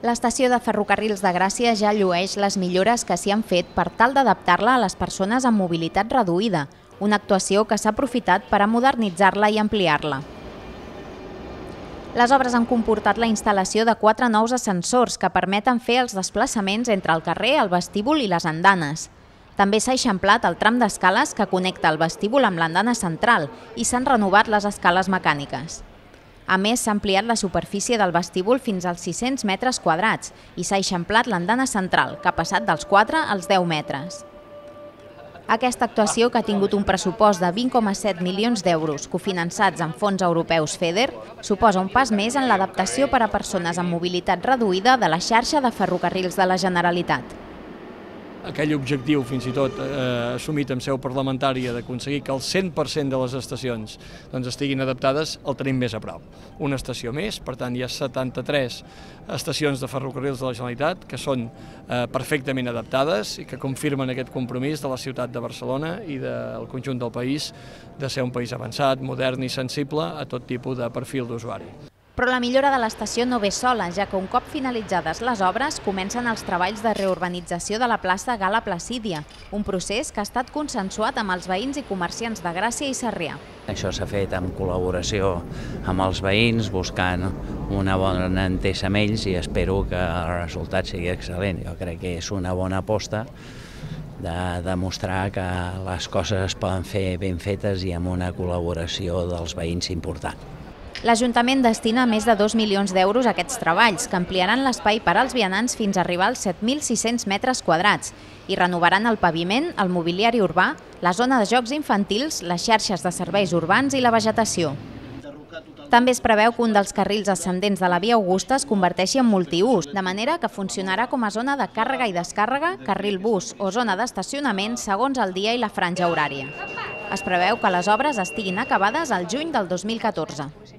L'estació de ferrocarrils de Gràcia ja llueix les millores que s'hi han fet per tal d'adaptar-la a les persones amb mobilitat reduïda, una actuació que s'ha aprofitat per a modernitzar-la i ampliar-la. Les obres han comportat la instal·lació de 4 nous ascensors que permeten fer els desplaçaments entre el carrer, el vestíbul i les andanes. També s'ha eixamplat el tram d'escales que connecta el vestíbul amb l'andana central i s'han renovat les escales mecàniques. A més, s'ha ampliat la superfície del vestíbul fins als 600 metres quadrats i s'ha eixamplat l'andana central, que ha passat dels 4 als 10 metres. Aquesta actuació, que ha tingut un pressupost de 20,7 milions d'euros cofinançats amb fons europeus FEDER, suposa un pas més en l'adaptació per a persones amb mobilitat reduïda de la xarxa de ferrocarrils de la Generalitat. Aquell objectiu, fins i tot assumit en seu parlamentària, d'aconseguir que el 100% de les estacions estiguin adaptades, el tenim més a prop. Una estació més, per tant hi ha 73 estacions de ferrocarrils de la Generalitat que són perfectament adaptades i que confirmen aquest compromís de la ciutat de Barcelona i del conjunt del país de ser un país avançat, modern i sensible a tot tipus de perfil d'usuari. Però la millora de l'estació no ve sola, ja que un cop finalitzades les obres comencen els treballs de reurbanització de la plaça Gala Placídia, un procés que ha estat consensuat amb els veïns i comerciants de Gràcia i Sarrià. Això s'ha fet en col·laboració amb els veïns, buscant una bona entesa amb ells i espero que el resultat sigui excel·lent. Jo crec que és una bona aposta de demostrar que les coses es poden fer ben fetes i amb una col·laboració dels veïns important. L'Ajuntament destina més de 2 milions d'euros a aquests treballs, que ampliaran l'espai per als vianants fins a arribar als 7.600 metres quadrats i renovaran el paviment, el mobiliari urbà, la zona de jocs infantils, les xarxes de serveis urbans i la vegetació. També es preveu que un dels carrils ascendents de la Via Augusta es converteixi en multiús, de manera que funcionarà com a zona de càrrega i descàrrega, carril bus o zona d'estacionament segons el dia i la franja horària. Es preveu que les obres estiguin acabades al juny del 2014.